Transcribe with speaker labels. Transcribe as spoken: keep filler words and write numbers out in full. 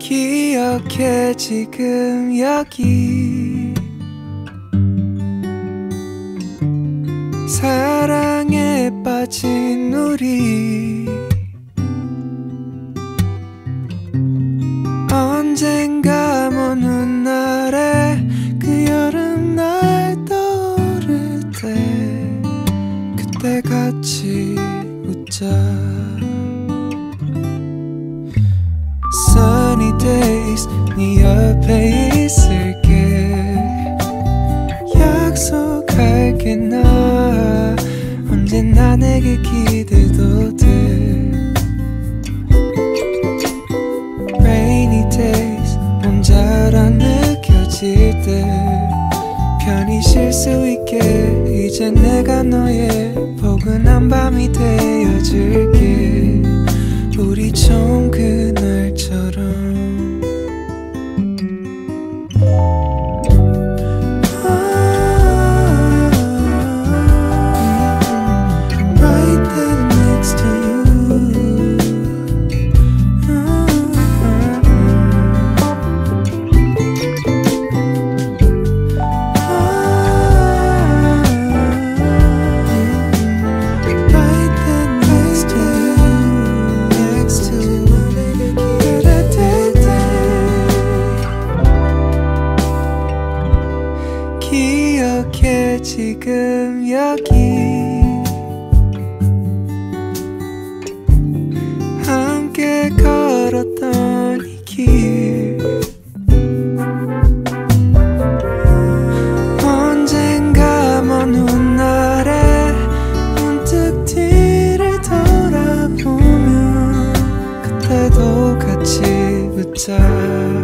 Speaker 1: 기억해 지금 여기 사랑에 빠진 우리 언젠가 먼 훗날에 그 여름날 떠오를 때 그때 같이 웃자. Sunny days 네 옆에 있을게 약속할게 나 언제나 내게 기대도 돼. Rainy days 혼자라 느껴질 때 편히 쉴 수 있게 이제 내가 너의 포근한 밤이 되어줄게. 우리 좋은 그날처럼. 기억해 지금 여기 함께 걸었던 이 길 언젠가 먼 훗날에 문득 뒤를 돌아보면 그때도 같이 웃자.